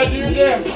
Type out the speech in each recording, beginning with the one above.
do your dance.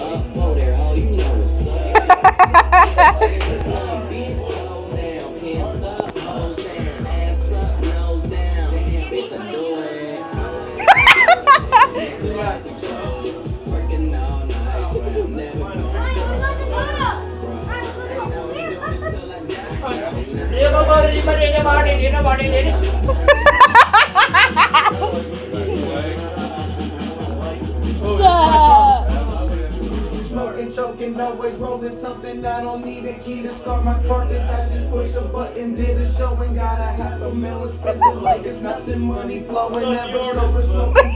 Smoking, choking, always rolling something. I don't need a key to start my car. I just push a button, did a show and got a $500,000 and spent it like it's nothing. Money flowing, never sober, smoking.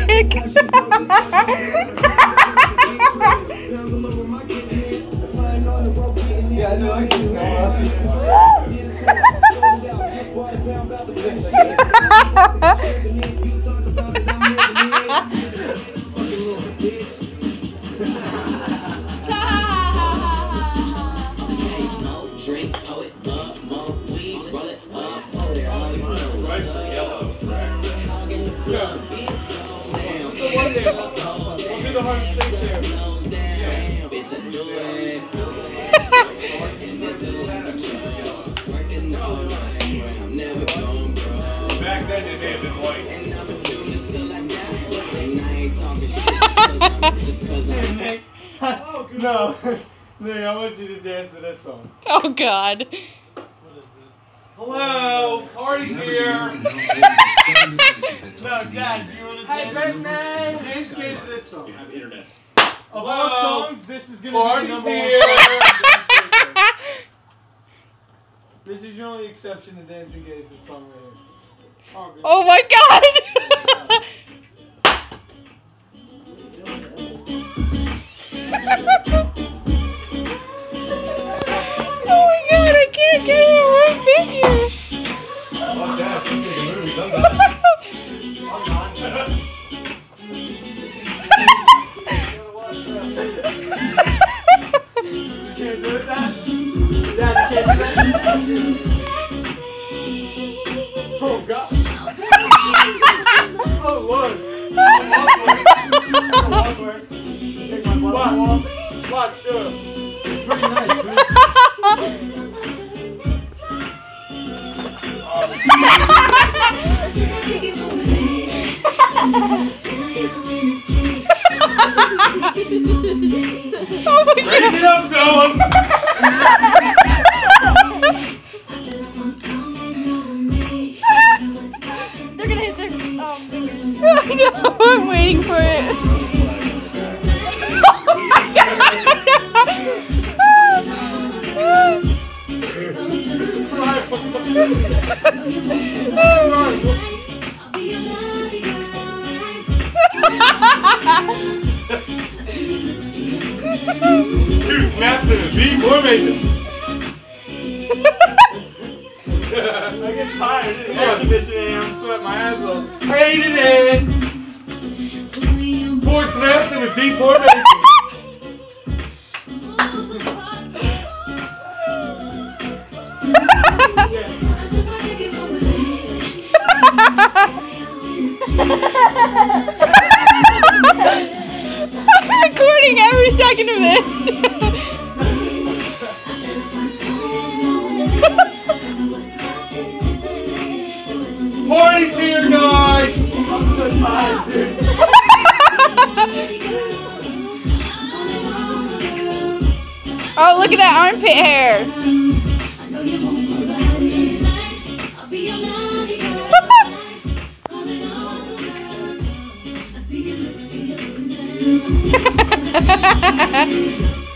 Yeah, I know I can do that. Back then it may have been white. No, Nick, I want you to dance to this song. Oh God. Hello, party here. No, Dad, do you want to dance? Dance to this song. You have internet. Of all songs, this is gonna Party be number here. 1. This is your only exception to Dancing Gay is this song right here. Oh my God. Oh my God, I can't get it one picture. You can't do it, Dad? Dad, you can't do that? Oh, God. Oh, Lord. Walkway. Take my button off. Watch, do it. It's pretty nice, dude. Ready, get up, fella. They're gonna hit their fingers. I know, I'm waiting for it. Two snaps and a beat formation. I get tired. It's air conditioning. I'm sweating my ass off. Hated it. 4 snaps and a deep formation. I'm recording every second of this. Party's here, guys. I'm so tired, dude. Oh, look at that armpit hair. Ha ha ha ha!